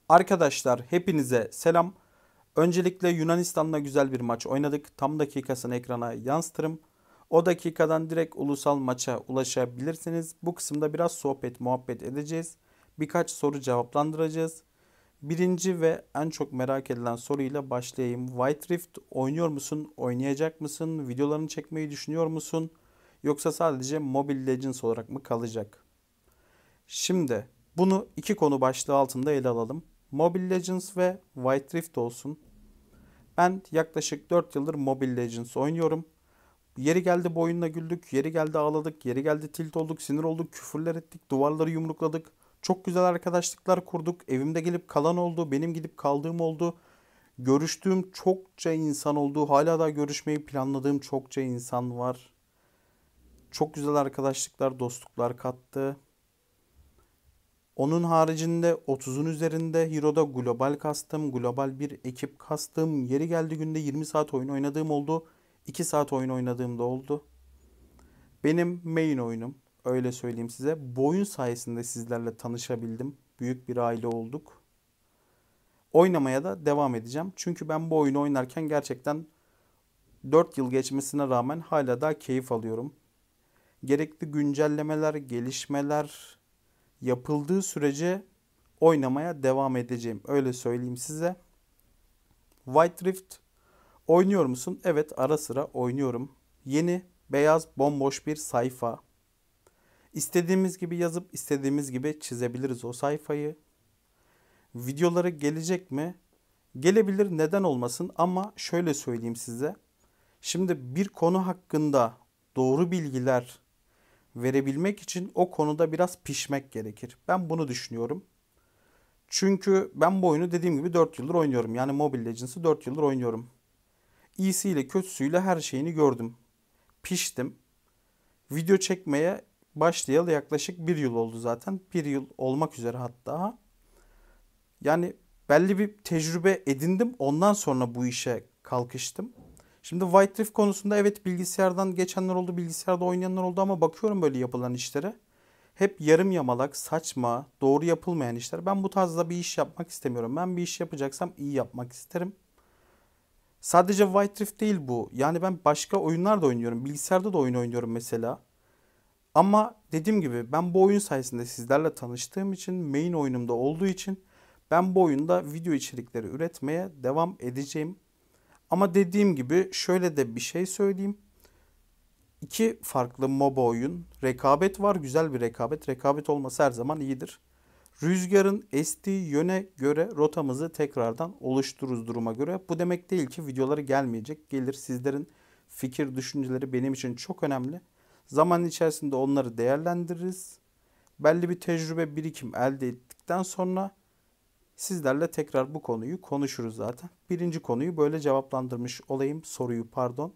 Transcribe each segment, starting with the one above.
Arkadaşlar hepinize selam. Öncelikle Yunanistan'la güzel bir maç oynadık. Tam dakikasını ekrana yansıtırım. O dakikadan direkt ulusal maça ulaşabilirsiniz. Bu kısımda biraz sohbet muhabbet edeceğiz. Birkaç soru cevaplandıracağız. Birinci ve en çok merak edilen soruyla başlayayım. White Rift oynuyor musun? Oynayacak mısın? Videolarını çekmeyi düşünüyor musun? Yoksa sadece Mobile Legends olarak mı kalacak? Şimdi bunu iki konu başlığı altında ele alalım. Mobile Legends ve White Rift olsun. Ben yaklaşık 4 yıldır Mobile Legends oynuyorum. Yeri geldi bu oyunla güldük, yeri geldi ağladık, yeri geldi tilt olduk, sinir olduk, küfürler ettik, duvarları yumrukladık. Çok güzel arkadaşlıklar kurduk. Evimde gelip kalan oldu, benim gidip kaldığım oldu. Görüştüğüm çokça insan oldu. Hala da görüşmeyi planladığım çokça insan var. Çok güzel arkadaşlıklar, dostluklar kattı. Onun haricinde 30'un üzerinde Hero'da global kastım, global bir ekip kastım. Yeri geldi günde 20 saat oyun oynadığım oldu. 2 saat oyun oynadığım da oldu. Benim main oyunum, öyle söyleyeyim size. Bu oyun sayesinde sizlerle tanışabildim. Büyük bir aile olduk. Oynamaya da devam edeceğim. Çünkü ben bu oyunu oynarken gerçekten 4 yıl geçmesine rağmen hala daha keyif alıyorum. Gerekli güncellemeler, gelişmeler yapıldığı sürece oynamaya devam edeceğim. Öyle söyleyeyim size. White Rift oynuyor musun? Evet, ara sıra oynuyorum. Yeni, beyaz, bomboş bir sayfa. İstediğimiz gibi yazıp istediğimiz gibi çizebiliriz o sayfayı. Videoları gelecek mi? Gelebilir, neden olmasın, ama şöyle söyleyeyim size. Şimdi bir konu hakkında doğru bilgiler verebilmek için o konuda biraz pişmek gerekir. Ben bunu düşünüyorum. Çünkü ben bu oyunu dediğim gibi 4 yıldır oynuyorum. Yani Mobile Legends'ı 4 yıldır oynuyorum. İyisiyle kötüsüyle her şeyini gördüm. Piştim. Video çekmeye başlayalı yaklaşık bir yıl oldu zaten. Bir yıl olmak üzere hatta. Yani belli bir tecrübe edindim. Ondan sonra bu işe kalkıştım. Şimdi White Rift konusunda evet, bilgisayardan geçenler oldu, bilgisayarda oynayanlar oldu, ama bakıyorum böyle yapılan işlere. Hep yarım yamalak, saçma, doğru yapılmayan işler. Ben bu tarzda bir iş yapmak istemiyorum. Ben bir iş yapacaksam iyi yapmak isterim. Sadece White Rift değil bu. Yani ben başka oyunlar da oynuyorum. Bilgisayarda da oyun oynuyorum mesela. Ama dediğim gibi ben bu oyun sayesinde sizlerle tanıştığım için, main oyunumda olduğu için ben bu oyunda video içerikleri üretmeye devam edeceğim. Ama dediğim gibi şöyle de bir şey söyleyeyim. İki farklı MOBA oyun. Rekabet var, güzel bir rekabet. Rekabet olması her zaman iyidir. Rüzgarın estiği yöne göre rotamızı tekrardan oluştururuz duruma göre. Bu demek değil ki videoları gelmeyecek. Gelir, sizlerin fikir, düşünceleri benim için çok önemli. Zaman içerisinde onları değerlendiririz. Belli bir tecrübe birikim elde ettikten sonra sizlerle tekrar bu konuyu konuşuruz zaten. Birinci konuyu böyle cevaplandırmış olayım. Soruyu, pardon.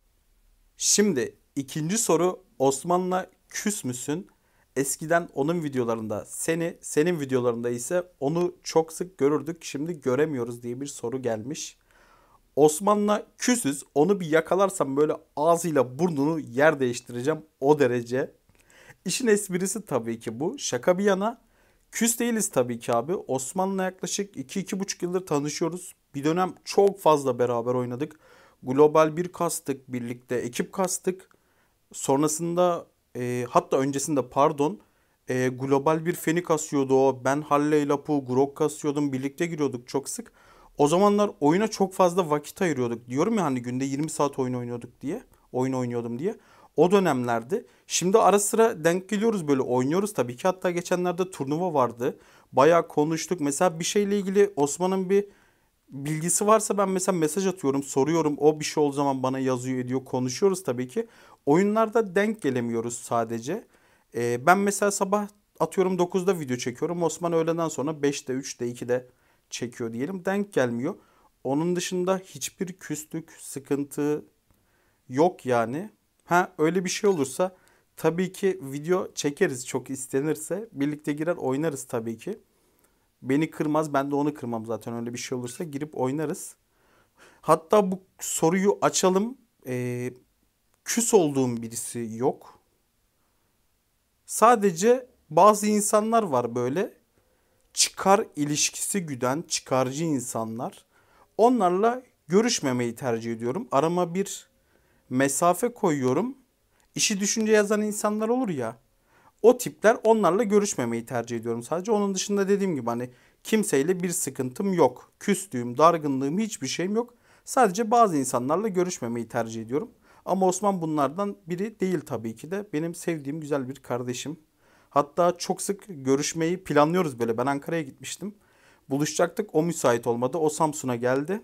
Şimdi ikinci soru: Osman'la küs müsün? Eskiden onun videolarında senin videolarında ise onu çok sık görürdük. Şimdi göremiyoruz diye bir soru gelmiş. Osman'la küsüz. Onu bir yakalarsam böyle ağzıyla burnunu yer değiştireceğim, o derece. İşin esprisi tabii ki bu. Şaka bir yana, küs değiliz tabii ki abi. Osman'la yaklaşık 2-2,5 yıldır tanışıyoruz. Bir dönem çok fazla beraber oynadık. Global bir kastık, birlikte ekip kastık. Sonrasında hatta öncesinde pardon, global bir feni kasıyordu o. Ben Halle Lapu, Grok kasıyordum. Birlikte giriyorduk çok sık. O zamanlar oyuna çok fazla vakit ayırıyorduk. Diyorum ya hani günde 20 saat oyun oynuyorduk diye. Oyun oynuyordum diye. O dönemlerde. Şimdi ara sıra denk geliyoruz, böyle oynuyoruz tabii ki. Hatta geçenlerde turnuva vardı. Bayağı konuştuk. Mesela bir şeyle ilgili Osman'ın bir bilgisi varsa ben mesela mesaj atıyorum, soruyorum. O bir şey olduğu zaman bana yazıyor, ediyor. Konuşuyoruz tabii ki. Oyunlarda denk gelemiyoruz sadece. Ben mesela sabah atıyorum 9'da video çekiyorum. Osman öğleden sonra 5'te, 3'te, 2'de çekiyor diyelim. Denk gelmiyor. Onun dışında hiçbir küslük, sıkıntı yok yani. Ha, öyle bir şey olursa tabii ki video çekeriz, çok istenirse. Birlikte girer oynarız tabii ki. Beni kırmaz, ben de onu kırmam zaten, öyle bir şey olursa girip oynarız. Hatta bu soruyu açalım. Küs olduğum birisi yok. Sadece bazı insanlar var böyle. çıkar ilişkisi güden çıkarcı insanlar. Onlarla görüşmemeyi tercih ediyorum. Arama bir mesafe koyuyorum. İşi düşünce yazan insanlar olur ya. O tipler, onlarla görüşmemeyi tercih ediyorum. Sadece onun dışında dediğim gibi hani kimseyle bir sıkıntım yok. Küstüğüm, dargınlığım, hiçbir şeyim yok. Sadece bazı insanlarla görüşmemeyi tercih ediyorum. Ama Osman bunlardan biri değil tabii ki de. Benim sevdiğim güzel bir kardeşim. Hatta çok sık görüşmeyi planlıyoruz böyle. Ben Ankara'ya gitmiştim. Buluşacaktık. O müsait olmadı. O Samsun'a geldi.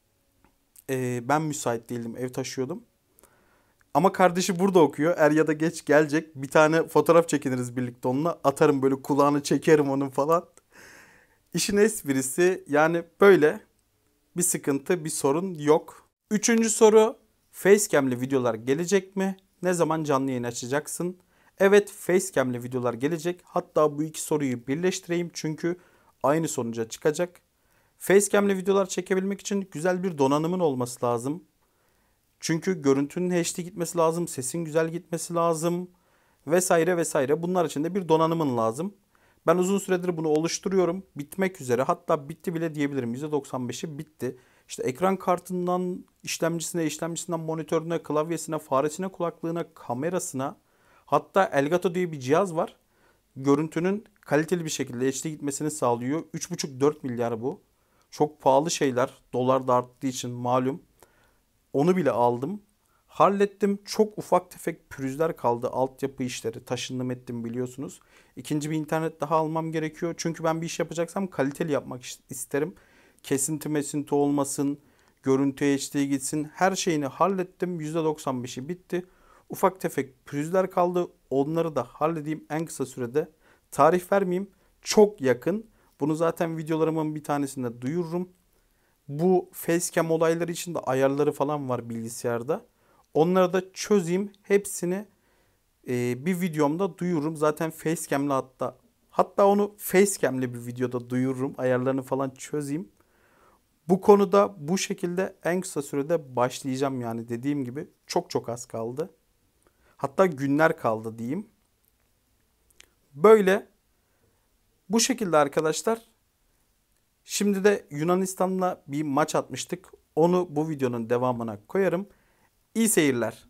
Ben müsait değildim. Ev taşıyordum. Ama kardeşi burada okuyor. Er ya da geç gelecek. Bir tane fotoğraf çekiniriz birlikte onunla. Atarım böyle, kulağını çekerim onun falan. İşin esprisi yani böyle, bir sıkıntı, bir sorun yok. Üçüncü soru, facecam'li videolar gelecek mi? Ne zaman canlı yayın açacaksın? Evet, facecam'li videolar gelecek. Hatta bu iki soruyu birleştireyim çünkü aynı sonuca çıkacak. Facecam'li videolar çekebilmek için güzel bir donanımın olması lazım. Çünkü görüntünün HD gitmesi lazım, sesin güzel gitmesi lazım vesaire vesaire. Bunlar için de bir donanımın lazım. Ben uzun süredir bunu oluşturuyorum. Bitmek üzere. Hatta bitti bile diyebilirim. %95'i bitti. İşte ekran kartından işlemcisine, işlemcisinden monitörüne, klavyesine, faresine, kulaklığına, kamerasına, hatta Elgato diye bir cihaz var. Görüntünün kaliteli bir şekilde HD gitmesini sağlıyor. 3,5-4 milyar bu. Çok pahalı şeyler. Dolar da arttığı için malum. Onu bile aldım. Hallettim. Çok ufak tefek pürüzler kaldı. Altyapı işleri. Taşındım ettim biliyorsunuz. İkinci bir internet daha almam gerekiyor. Çünkü ben bir iş yapacaksam kaliteli yapmak isterim. Kesinti mesinti olmasın. Görüntü HD gitsin. Her şeyini hallettim. %95'i bitti. Ufak tefek pürüzler kaldı. Onları da halledeyim en kısa sürede. Tarih vermeyeyim. Çok yakın. Bunu zaten videolarımın bir tanesinde duyururum. Bu facecam olayları için de ayarları falan var bilgisayarda. Onları da çözeyim. Hepsini bir videomda duyururum. Zaten facecam'le hatta onu facecam'le bir videoda duyururum. Ayarlarını falan çözeyim. Bu konuda bu şekilde en kısa sürede başlayacağım, yani dediğim gibi çok çok az kaldı. Hatta günler kaldı diyeyim. Böyle, bu şekilde arkadaşlar. Şimdi de Yunanistan'la bir maç atmıştık. Onu bu videonun devamına koyarım. İyi seyirler.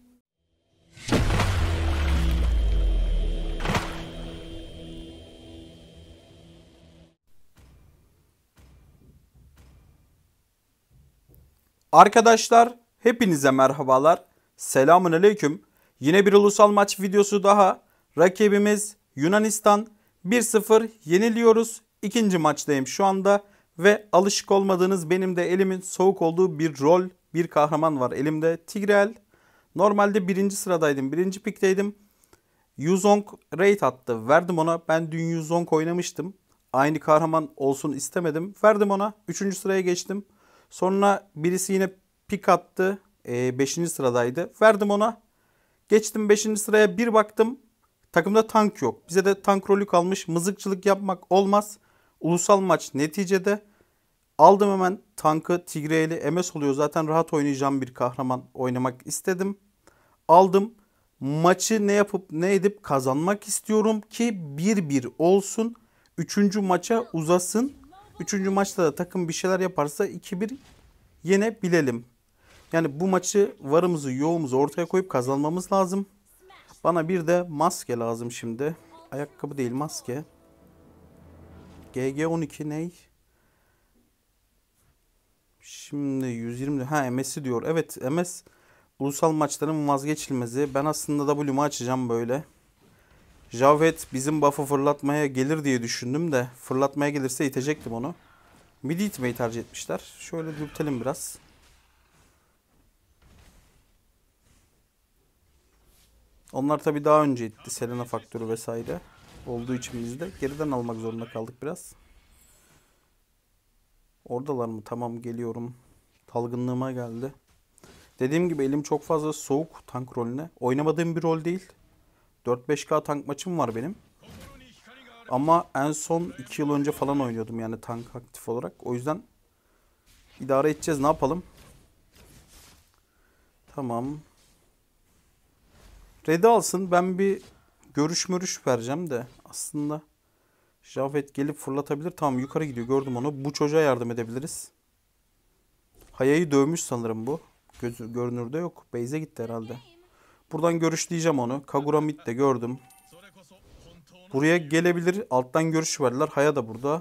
Arkadaşlar hepinize merhabalar. Selamun aleyküm. Yine bir ulusal maç videosu daha. Rakibimiz Yunanistan. 1-0 yeniliyoruz. İkinci maçtayım şu anda. Ve alışık olmadığınız, benim de elimin soğuk olduğu bir rol, bir kahraman var elimde. Tigreal. Normalde birinci sıradaydım. Birinci pikteydim. Yuzong raid attı. Verdim ona. Ben dün Yuzong oynamıştım. Aynı kahraman olsun istemedim. Verdim ona. Üçüncü sıraya geçtim. Sonra birisi yine pik attı. 5. sıradaydı. Verdim ona. Geçtim 5. sıraya, bir baktım. Takımda tank yok. Bize de tank rolü kalmış. Mızıkçılık yapmak olmaz. Ulusal maç neticede. Aldım hemen tankı. Tigreali MS oluyor. Zaten rahat oynayacağım bir kahraman oynamak istedim. Aldım. Maçı ne yapıp ne edip kazanmak istiyorum ki 1-1 olsun. Üçüncü maça uzasın. Üçüncü maçta da takım bir şeyler yaparsa 2-1 yenebilelim. Yani bu maçı varımızı yoğumuzu ortaya koyup kazanmamız lazım. Bana bir de maske lazım şimdi. Ayakkabı değil, maske. GG12 ney? Şimdi 120. Ha, MS'i diyor. Evet, MS ulusal maçların vazgeçilmezi. Ben aslında W'mu açacağım böyle. Javvet bizim buff'ı fırlatmaya gelir diye düşündüm de fırlatmaya gelirse itecektim onu. Midi itmeyi tercih etmişler. Şöyle dürtelim biraz. Onlar tabii daha önce itti. Selena faktörü vesaire olduğu için biz de geriden almak zorunda kaldık biraz. Oradalar mı? Tamam, geliyorum. Dalgınlığıma geldi. Dediğim gibi elim çok fazla soğuk tank rolüne. Oynamadığım bir rol değil. 4-5K tank maçım var benim. Ama en son 2 yıl önce falan oynuyordum yani tank aktif olarak. O yüzden idare edeceğiz. Ne yapalım? Tamam. Red'i alsın. Ben bir görüş vereceğim de aslında Javed gelip fırlatabilir. Tamam yukarı gidiyor. Gördüm onu. Bu çocuğa yardım edebiliriz. Haya'yı dövmüş sanırım bu. Görünürde yok. Beyze gitti herhalde. Buradan görüşleyeceğim onu. Kagura mid de gördüm. Buraya gelebilir. Alttan görüş verdiler. Haya da burada.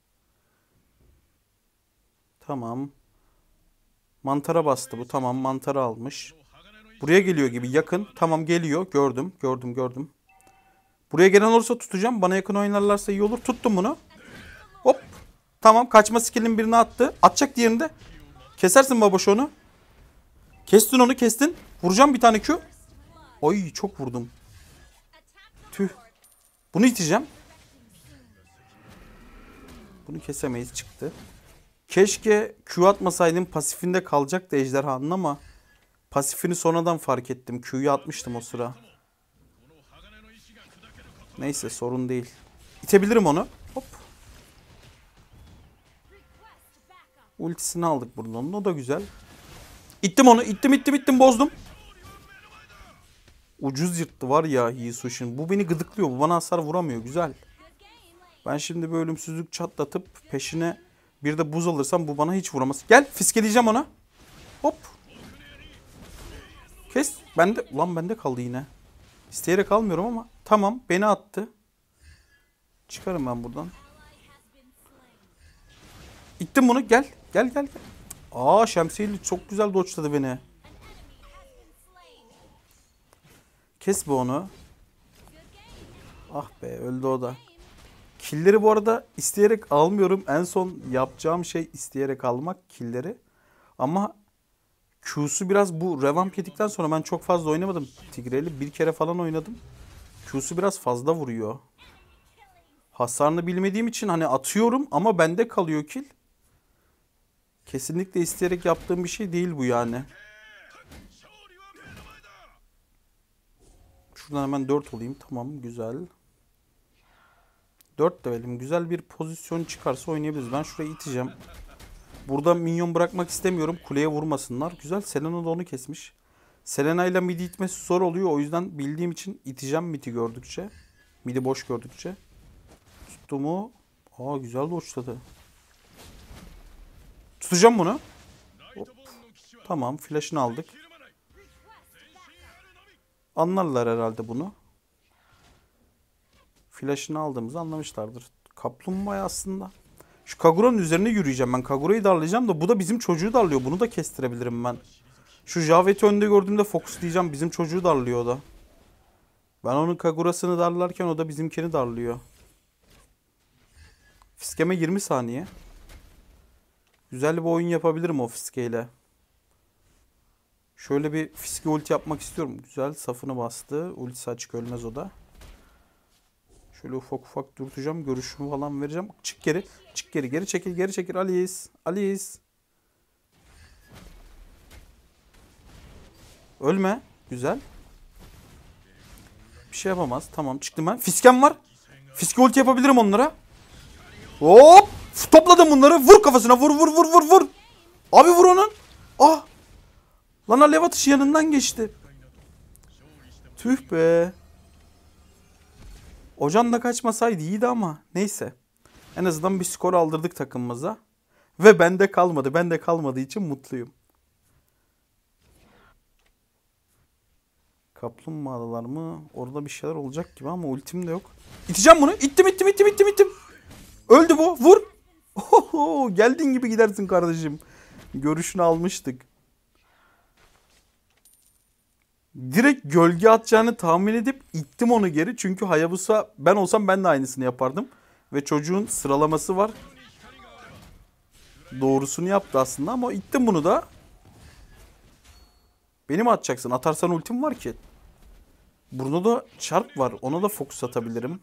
Tamam. Mantara bastı bu. Tamam mantarı almış. Buraya geliyor gibi yakın. Tamam geliyor. Gördüm. Gördüm gördüm. Buraya gelen olursa tutacağım. Bana yakın oynarlarsa iyi olur. Tuttum bunu. Hop. Tamam kaçma skill'in birini attı. Atacak diğerini de. Kesersin baboş onu. Kestin onu kestin. Vuracağım bir tane Q. Oy çok vurdum. Tüh. Bunu iteceğim. Bunu kesemeyiz çıktı. Keşke Q atmasaydım pasifinde kalacaktı ejderhanın ama pasifini sonradan fark ettim. Q'yu atmıştım o sıra. Neyse sorun değil. İtebilirim onu. Hop. Ultisini aldık buradan. O da güzel. İttim onu. İttim bozdum. Ucuz yırttı var ya Yisushin. Bu beni gıdıklıyor. Bu bana hasar vuramıyor. Güzel. Ben şimdi bir ölümsüzlük çatlatıp peşine bir de buz alırsam bu bana hiç vuramaz. Gel fiskeleyeceğim ona. Hop. Kes. Bende. Ulan bende kaldı yine. İsteyerek almıyorum ama. Tamam beni attı. Çıkarım ben buradan. İttim bunu. Gel. Gel. Aa şemsiyeli çok güzel dodge'ladı beni. Kes bu onu. Ah be öldü o da. Killleri bu arada isteyerek almıyorum. En son yapacağım şey isteyerek almak killleri. Ama Q'su biraz bu revamp yedikten sonra ben çok fazla oynamadım. Tigre'li bir kere falan oynadım. Q'su biraz fazla vuruyor. Hasarını bilmediğim için hani atıyorum ama bende kalıyor kill. Kesinlikle isteyerek yaptığım bir şey değil bu yani. Şuradan hemen 4 olayım. Tamam güzel. 4 levelim. Güzel bir pozisyon çıkarsa oynayabiliriz. Ben şurayı iteceğim. Burada minyon bırakmak istemiyorum. Kuleye vurmasınlar. Güzel. Selena da onu kesmiş. Selena ile midi itmesi zor oluyor. O yüzden bildiğim için iteceğim midi gördükçe. Midi boş gördükçe. Tuttu mu? Aa güzel de uçladı. Tutacağım bunu. Hop. Tamam. Flash'ını aldık. Anlarlar herhalde bunu. Flash'ını aldığımızı anlamışlardır. Kaplumbağa aslında. Şu Kagura'nın üzerine yürüyeceğim ben. Kagura'yı darlayacağım da bu da bizim çocuğu darlıyor. Bunu da kestirebilirim ben. Şu Javet'i önde gördüğümde fokuslayacağım. Bizim çocuğu darlıyor o da. Ben onun Kagura'sını darlarken o da bizimkini darlıyor. Fiskeme 20 saniye. Güzel bir oyun yapabilirim o fiskeyle. Şöyle bir fiske ulti yapmak istiyorum. Güzel safını bastı. Ultisi açık ölmez o da. Şöyle ufak ufak dürteceğim. Görüşümü falan vereceğim. Çık geri. Çık geri. Geri çekil. Geri çekil. Alice. Alice. Ölme. Güzel. Bir şey yapamaz. Tamam çıktım ben. Fiskem var. Fiske ulti yapabilirim onlara. Hop. Topladım bunları. Vur kafasına. Vur. Abi vur onun. Ah. Lan alev atışı yanından geçti. Tüh be. Ocan da kaçmasaydı iyiydi ama neyse. En azından bir skor aldırdık takımımıza. Ve bende kalmadı. Bende kalmadığı için mutluyum. Kaplumbağalar mı? Orada bir şeyler olacak gibi ama ultim de yok. İteceğim bunu. İttim. Öldü bu. Vur. Oho, geldiğin gibi gidersin kardeşim. Görüşünü almıştık. Direkt gölge atacağını tahmin edip ittim onu geri. Çünkü Hayabusa ben olsam ben de aynısını yapardım. Ve çocuğun sıralaması var. Doğrusunu yaptı aslında ama ittim bunu da. Beni mi atacaksın? Atarsan ultim var ki. Burada da çarp var. Ona da fokus atabilirim.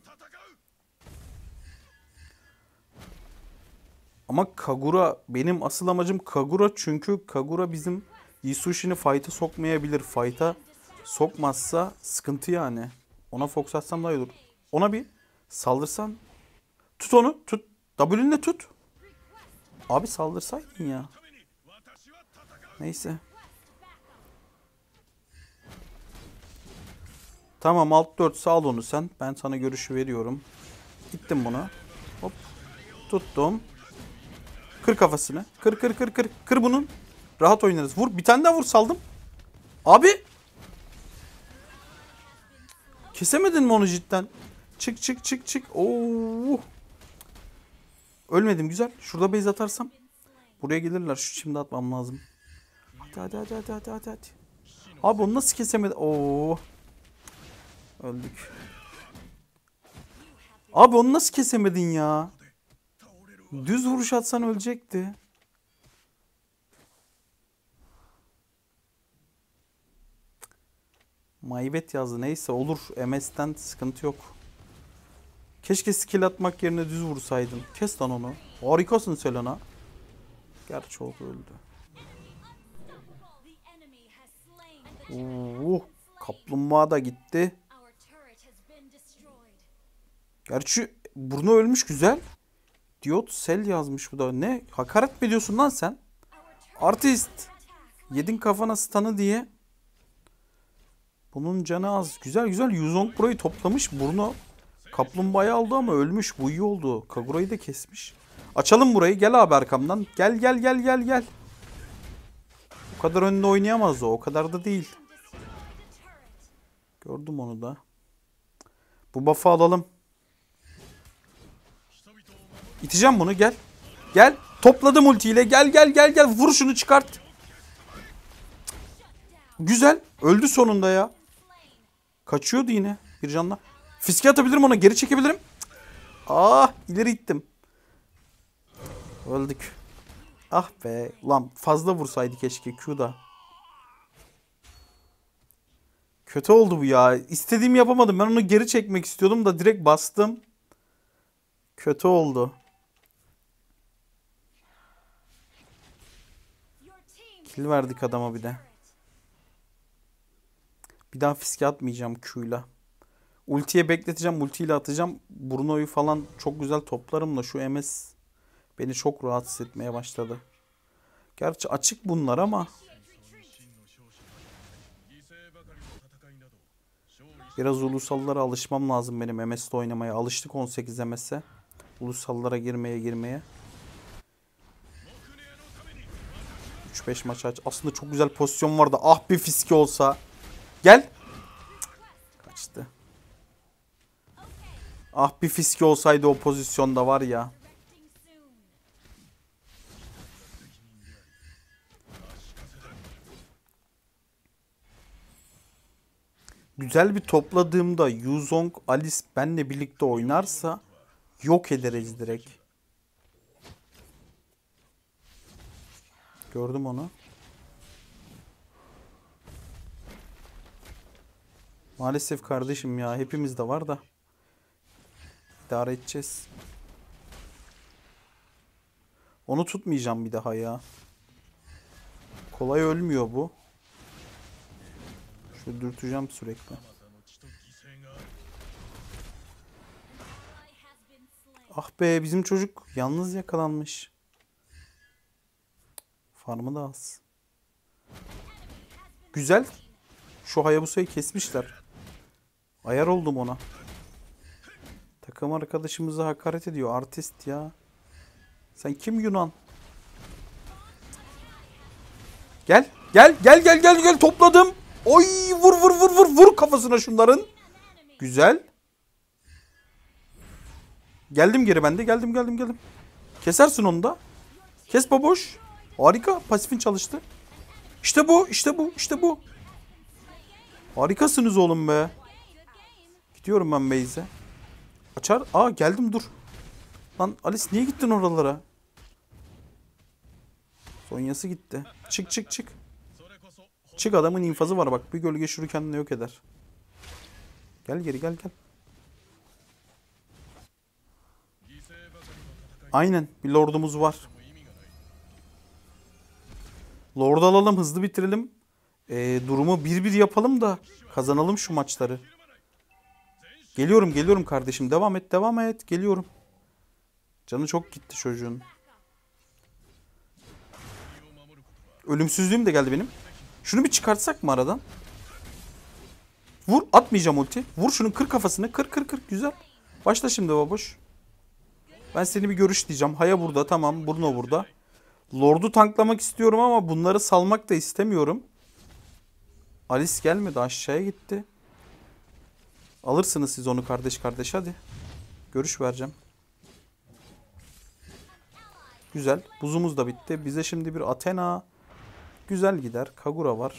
Ama Kagura benim asıl amacım Kagura çünkü Kagura bizim Yisushin'i fight'a sokmayabilir. Fight'a sokmazsa sıkıntı yani. Ona fokus atsam daha iyi olur. Ona bir saldırsan. Tut onu. Tut. W'nle tut. Abi saldırsaydın ya. Neyse. Tamam alt 4 sal onu sen. Ben sana görüşü veriyorum. Gittim bunu. Tuttum. Kır kafasını. Kır kır kır kır. Kır bunun. Rahat oynarız. Vur. Bir tane daha vur, saldım. Abi. Kesemedin mi onu cidden? Çık çık çık çık. Oo. Ölmedim, güzel. Şurada base atarsam. Buraya gelirler. Şu şimdi atmam lazım. Hadi hadi hadi hadi hadi hadi. Hadi. Abi onu nasıl kesemedi? Oo. Öldük. Abi onu nasıl kesemedin ya? Düz vuruş atsan ölecekti. Maybet yazdı. Neyse olur. MS'ten sıkıntı yok. Keşke skill atmak yerine düz vursaydın. Kes lan onu. Harikasın Selena. Gerçi o öldü. Kaplumbağa da gitti. Gerçi Bruno ölmüş, güzel. Diyot sel yazmış bu da. Ne? Hakaret mi ediyorsun lan sen? Artist. Yedin kafana stun'ı diye. Bunun canı az. Güzel güzel. Yuzong burayı toplamış. Bruno kaplumbağayı aldı ama ölmüş. Bu iyi oldu. Kagura'yı da kesmiş. Açalım burayı. Gel abi arkamdan. Gel gel gel gel gel. O kadar önde oynayamaz o. O kadar da değil. Gördüm onu da. Bu buff'ı alalım. İteceğim bunu, gel. Gel. Topladım ultiyle. Gel gel gel gel. Vur şunu, çıkart. Güzel. Öldü sonunda ya. Kaçıyordu yine bir canla. Fiske atabilirim ona. Geri çekebilirim. Ah, ileri ittim. Öldük. Ah be. Ulan fazla vursaydı keşke Q'da. Kötü oldu bu ya. İstediğimi yapamadım. Ben onu geri çekmek istiyordum da direkt bastım. Kötü oldu. Kill verdik adama bir de. Bir daha fiske atmayacağım Q'yla. Ultiye bekleteceğim. Ultiyle atacağım. Bruno'yu falan çok güzel toplarım da şu MS beni çok rahatsız etmeye başladı. Gerçi açık bunlar ama biraz ulusallara alışmam lazım benim MS'de oynamaya. Alıştık 18 MS'e. Ulusallara girmeye. 3-5 maç aç. Aslında çok güzel pozisyon vardı. Ah bir fiske olsa. Gel. Kaçtı. Ah bir fiske olsaydı o pozisyonda var ya. Güzel bir topladığımda Yuzong, Alice benle birlikte oynarsa yok ederiz direkt. Gördüm onu. Maalesef kardeşim ya, hepimiz de var da. İdare edeceğiz. Onu tutmayacağım bir daha ya. Kolay ölmüyor bu. Şöyle dürteceğim sürekli. Ah be, bizim çocuk yalnız yakalanmış. Farmı da az. Güzel. Şu Hayabusa'yı kesmişler. Ayar oldum ona. Takım arkadaşımıza hakaret ediyor. Artist ya. Sen kim Yunan? Gel. Gel. Topladım. Oy, vur kafasına şunların. Güzel. Geldim geri ben de. Geldim. Kesersin onu da. Kes baboş. Harika. Pasifin çalıştı. İşte bu. Harikasınız oğlum be. Gidiyorum ben base'e. Açar. Aa, geldim, dur. Lan Alice niye gittin oralara? Sonyası gitti. Çık. Çık, adamın infazı var bak. Bir gölge şuru kendini yok eder. Gel geri gel. Aynen, bir lordumuz var. Lord alalım, hızlı bitirelim. Durumu 1-1 yapalım da kazanalım şu maçları. Geliyorum kardeşim. Devam et. Geliyorum. Canı çok gitti çocuğun. Ölümsüzlüğüm de geldi benim. Şunu bir çıkartsak mı aradan? Vur. Atmayacağım ulti. Vur şunun, kır kafasını. Kır. Güzel. Başla şimdi baboş. Ben seni bir görüş diyeceğim. Haya burada, tamam. Bruno burada. Lord'u tanklamak istiyorum ama bunları salmak da istemiyorum. Alice gelmedi, aşağıya gitti. Alırsınız siz onu kardeş kardeş, hadi. Görüş vereceğim. Güzel. Buzumuz da bitti. Bize şimdi bir Athena güzel gider. Kagura var.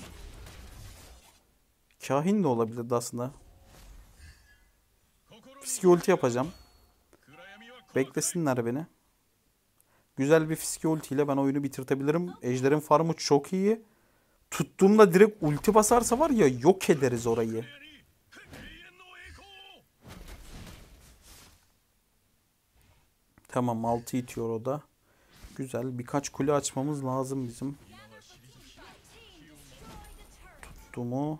Kahin de olabilirdi aslında. Fiske ulti yapacağım. Beklesinler beni. Güzel bir fiske ulti ile ben oyunu bitirtebilirim. Ejder'in farmı çok iyi. Tuttuğumda direkt ulti basarsa var ya, yok ederiz orayı. Tamam, 6 itiyor o da. Güzel. Birkaç kule açmamız lazım bizim. Tuttu mu?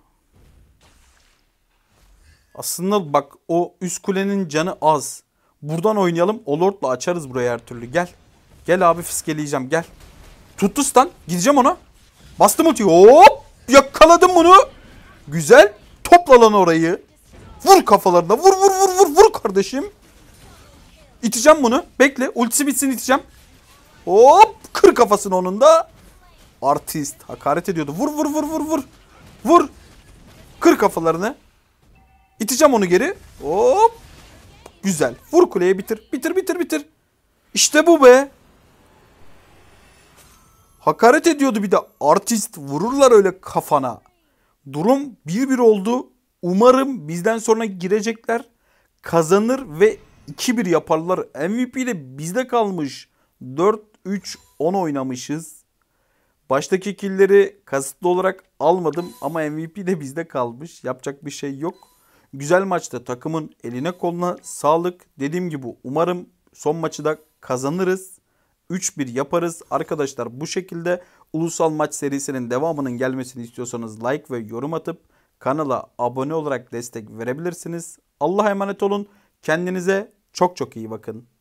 Aslında bak, o üst kulenin canı az. Buradan oynayalım. O Lord'la açarız burayı her türlü. Gel. Gel abi, fiskeleyeceğim. Gel. Tuttu stun. Gideceğim ona. Bastım ultiyi. Hop. Yakaladım bunu. Güzel. Topla lan orayı. Vur kafalarına. Vur vur vur vur vur kardeşim. İteceğim bunu. Bekle. Ultisi bitsin, iteceğim. Hop. Kır kafasını onun da. Artist. Hakaret ediyordu. Vur vur vur vur vur. Vur. Kır kafalarını. İteceğim onu geri. Hop. Güzel. Vur kuleye, bitir. Bitir bitir bitir. İşte bu be. Hakaret ediyordu bir de. Artist, vururlar öyle kafana. Durum 1-1 oldu. Umarım bizden sonra girecekler, kazanır ve 2-1 yaparlar. MVP de bizde kalmış. 4-3-10 oynamışız. Baştaki killleri kasıtlı olarak almadım ama MVP de bizde kalmış. Yapacak bir şey yok. Güzel maçta, takımın eline koluna sağlık. Dediğim gibi umarım son maçı da kazanırız. 3-1 yaparız. Arkadaşlar bu şekilde ulusal maç serisinin devamının gelmesini istiyorsanız like ve yorum atıp kanala abone olarak destek verebilirsiniz. Allah'a emanet olun. Kendinize çok çok iyi bakın.